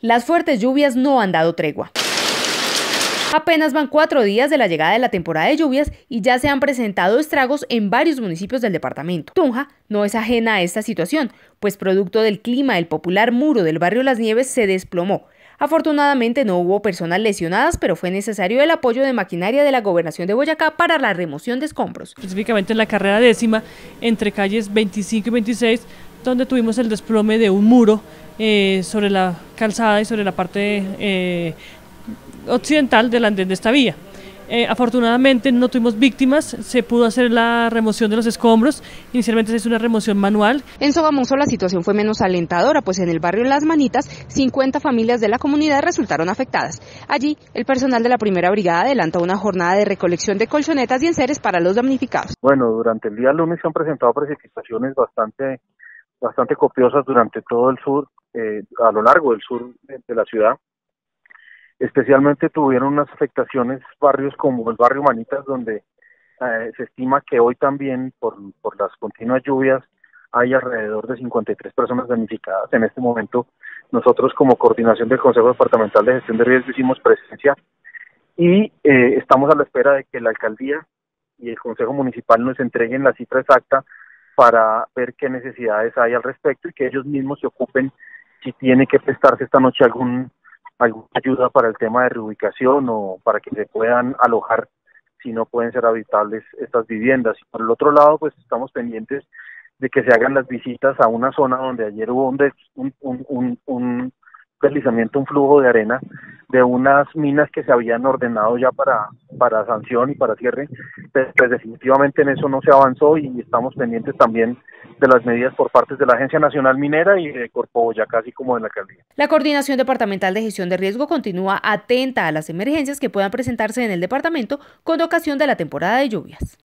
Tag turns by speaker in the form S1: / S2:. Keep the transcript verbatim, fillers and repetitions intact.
S1: Las fuertes lluvias no han dado tregua. Apenas van cuatro días de la llegada de la temporada de lluvias y ya se han presentado estragos en varios municipios del departamento. Tunja no es ajena a esta situación, pues producto del clima el popular muro del barrio Las Nieves se desplomó. Afortunadamente no hubo personas lesionadas, pero fue necesario el apoyo de maquinaria de la Gobernación de Boyacá para la remoción de escombros.
S2: Específicamente en la carrera décima, entre calles veinticinco y veintiséis, donde tuvimos el desplome de un muro eh, sobre la calzada y sobre la parte eh, occidental del andén de esta vía. Eh, afortunadamente no tuvimos víctimas, se pudo hacer la remoción de los escombros, inicialmente se hizo una remoción manual.
S1: En Sogamoso la situación fue menos alentadora, pues en el barrio Las Manitas, cincuenta familias de la comunidad resultaron afectadas. Allí, el personal de la primera brigada adelanta una jornada de recolección de colchonetas y enseres para los damnificados.
S3: Bueno, durante el día lunes se han presentado precipitaciones bastante, bastante copiosas durante todo el sur, eh, a lo largo del sur de la ciudad. Especialmente tuvieron unas afectaciones barrios como el barrio Manitas, donde eh, se estima que hoy también, por, por las continuas lluvias, hay alrededor de cincuenta y tres personas damnificadas. En este momento, nosotros como coordinación del Consejo Departamental de Gestión de Riesgo hicimos presencia y eh, estamos a la espera de que la alcaldía y el Consejo Municipal nos entreguen la cifra exacta para ver qué necesidades hay al respecto y que ellos mismos se ocupen si tiene que prestarse esta noche algún alguna ayuda para el tema de reubicación o para que se puedan alojar si no pueden ser habitables estas viviendas. Y por el otro lado, pues estamos pendientes de que se hagan las visitas a una zona donde ayer hubo un, des, un, un, un, un deslizamiento, un flujo de arena de unas minas que se habían ordenado ya para, para sanción y para cierre, pues, pues definitivamente en eso no se avanzó y estamos pendientes también de las medidas por parte de la Agencia Nacional Minera y de Corpo Boyacá, así como de la alcaldía.
S1: La Coordinación Departamental de Gestión de Riesgo continúa atenta a las emergencias que puedan presentarse en el departamento con ocasión de la temporada de lluvias.